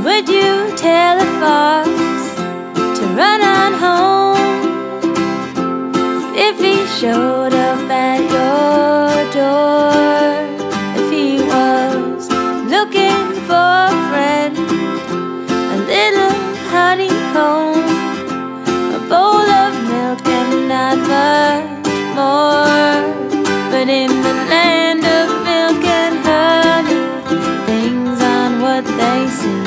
would you tell a fox to run on home if he showed up at your door? If he was looking for a friend, a little honeycomb, a bowl of milk and not much more. But in the land of milk and honey, things aren't what they seem.